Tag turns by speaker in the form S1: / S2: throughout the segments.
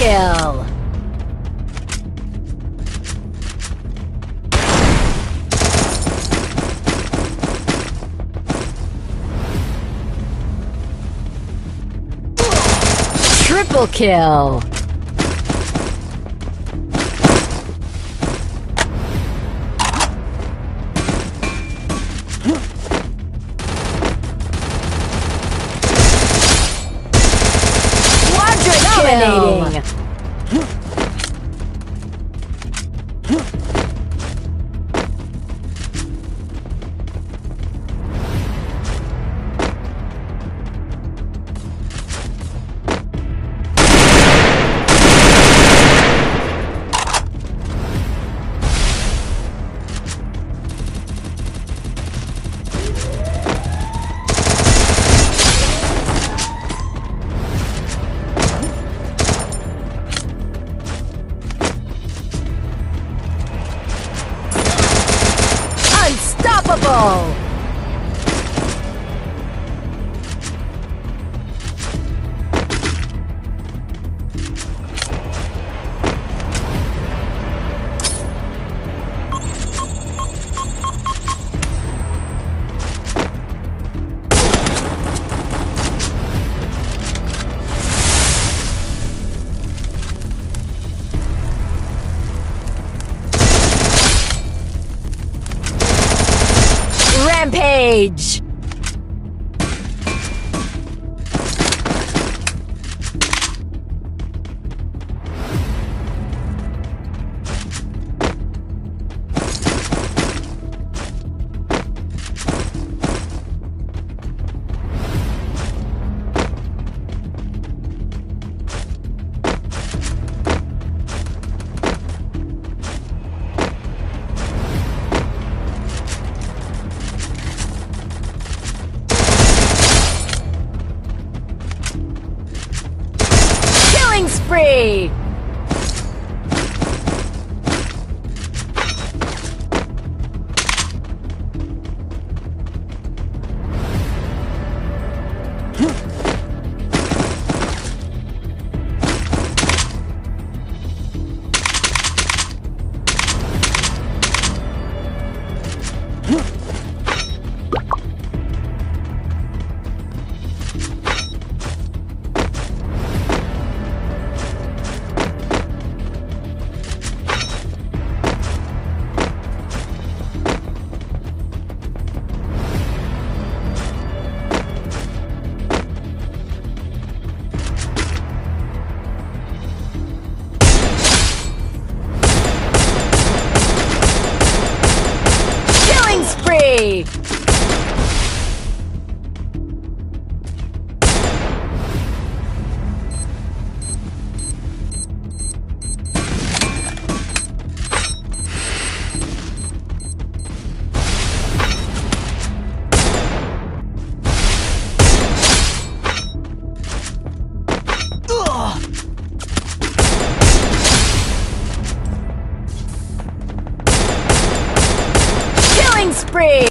S1: kill! Triple kill! Dominating! Unstoppable! Rampage! Spree! Spree! Spree!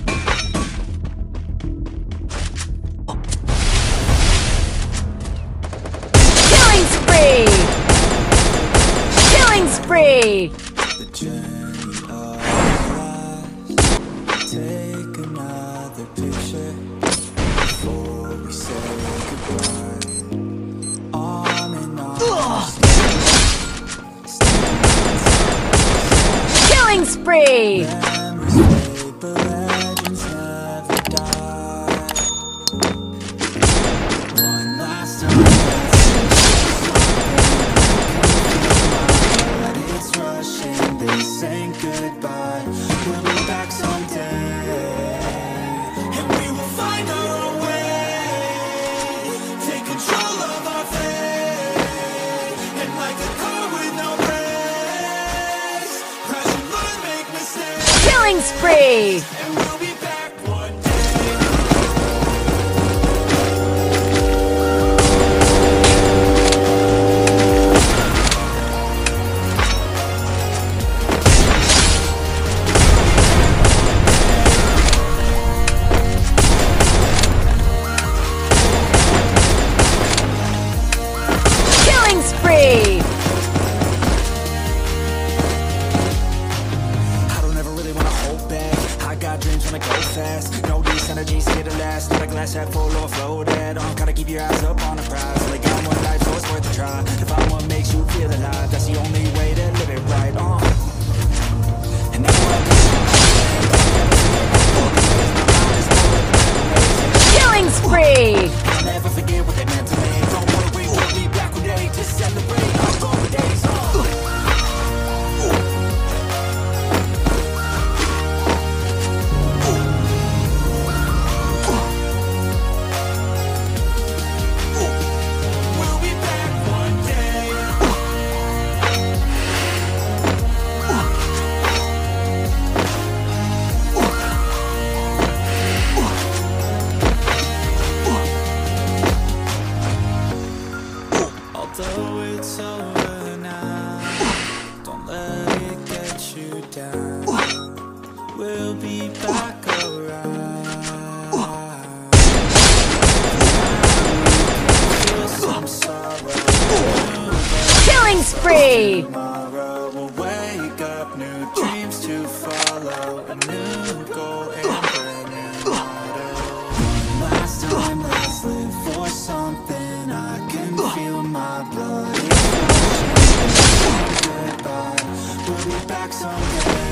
S1: Killing spree! Killing spree!
S2: The journey of life. Take another picture before we say goodbye. On and on.
S1: Killing spree! Killing spree!
S2: And we'll be back one day.
S1: Killing spree!
S2: my dreams wanna go fast. No, these energies here to last. Not a glass half full, overflowed. Gotta keep your eyes up on the prize. Only got one life, so it's worth a try. To find what makes you feel alive, that's the only way to live it right. And that's what
S1: Killing spree!
S2: I'll never forget what they meant to me. Don't worry, we'll be back one day to celebrate our golden days. We'll be back one day. Although it's over now, don't let it get you down. We'll be back around. Feel some sorrow.
S1: Killing spree!
S2: Tomorrow we'll wake up, new dreams to follow, a new goal and brand new motto. Last time, let's live for something. I can feel my blood. It's not goodbye. We'll be back someday.